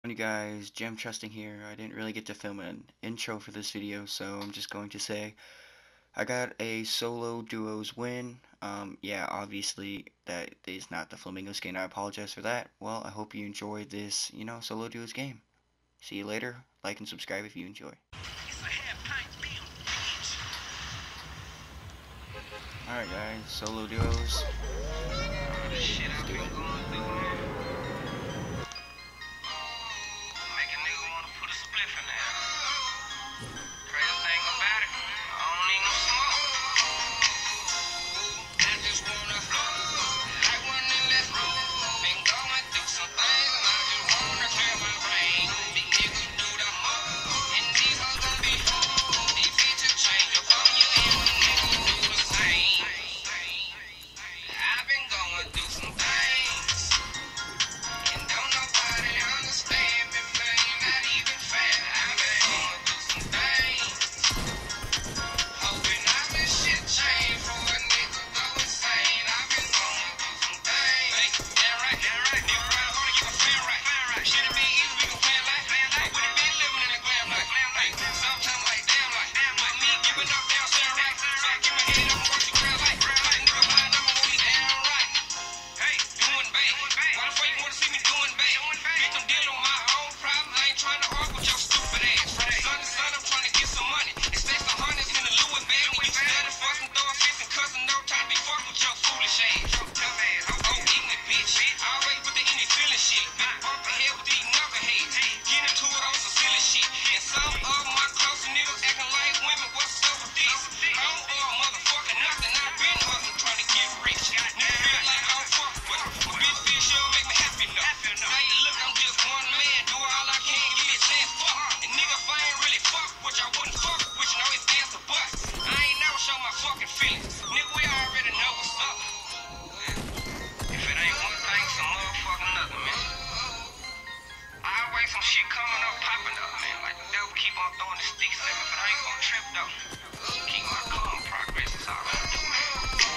You guys, Jim Trusting here. I didn't really get to film an intro for this video, so I'm just going to say I got a solo duos win. Yeah, obviously that is not the Flamingo skin. I apologize for that. Well, I hope you enjoyed this, solo duos game. See you later. Like and subscribe if you enjoy. Alright guys, solo duos. Shit I've been going through. Make a nigga wanna put a spliff in there. Crazy thing about it, I don't need no smoke. I just wanna light one and let's roll. Been going through some things and I just wanna clear my brain. These niggas do the most, and these hoes gon' be hoes. These bitches change up on you and them niggas do the same. I've been going through some things, and don't nobody understand me, man, not even fair. I've been going through some things, hoping I this shit change for a nigga go insane. I've been going through some things. Hey, damn right, nigga around gonna give a fan right. Shit it be easy, we can plan like, but we done been living in the glam life. Hey, sometimes like damn like, but me giving up down sound right. So I keep my head up and watch the crowd like, nigga blind, I'ma want me down right. Hey, doing bad. Why the fuck you wanna see me doing bad? Bitch, I'm dealing with my own problems. I ain't trying to argue with your stupid ass. From sun to sun, I'm trying to get some money. And stack some hundreds in the Louis bag. When you study, fucking, throwing fists and cussing, no time to be fucking with your foolish ass. I'm ignorant, bitch. Always with the any feeling shit. Big bumping head with these knuckleheads. Get into it on some silly shit. And some of my close niggas acting like women. What's up with this? I don't owe a motherfucking nothing. I've been hustling trying to get rich. Nigga feel like I don't fuck with it. But bitch feel she don't make me happy enough. Say, look, I'm just one man. Do all I can. Give me a chance, fuck. And nigga, if I ain't really fuck with you, I wouldn't fuck with you. No, it's ass to bust. I ain't never show my fucking feelings. Nigga, we already know what's up. If it ain't one thing, some motherfucking nothing, man. Always some shit coming up, popping up, man. Like the devil keep on throwing the sticks at me, but I ain't gonna trip though. Keep my calm progress is all I do, man.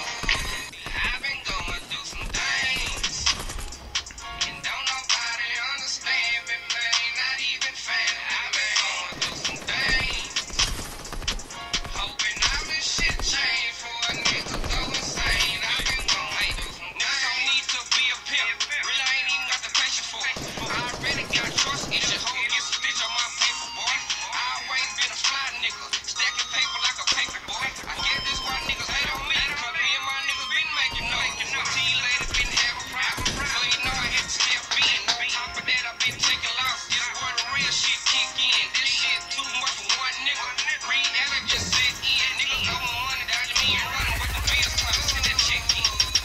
I've been going through some things, and don't nobody understand me, man. Not even fair. I've been going through some things, hoping I this shit change for a nigga go insane. I've been going through some things. Niggas don't need to be a pimp. Really, I ain't even got the patience for it. I already got trust in it. Hold get some stitch on my paper, boy. I always been a fly nigga, stacking paper like a paper boy. I guess this why niggas hate on me, cause me and my niggas been making noise. My tea lady been having problems, so you know I had to step in. On top of that, I been taking losses. This where the real shit kick in. This shit too much for one nigga. Reality just set in. Niggas owe my money, dodging me and running with the bills, trying to send that check in.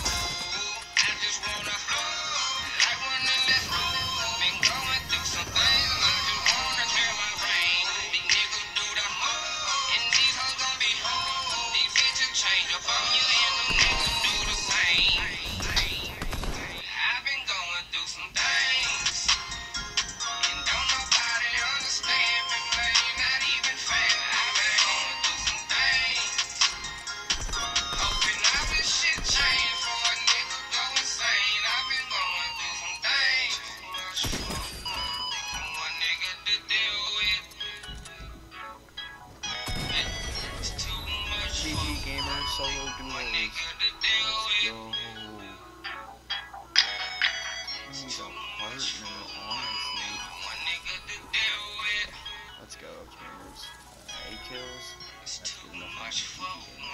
I just wanna light one and let's roll. Been going through some things and I just wanna clear my brain. These niggas do the most, and these hoes gon' be hoes. These bitches change up on you and them niggas do the same. I've been going through some things, and don't nobody understand me, man. Not even fair. I've been going through some things, hoping I this shit change for a nigga go insane. I've been going through some things, too much for one nigga to deal with. It's too much GG for Gamer solo one duos. nigga to deal with. Yo. Need a partner, honestly. One nigga to deal with. Let's go, gamers. 8 kills. It's That's too good enough. much for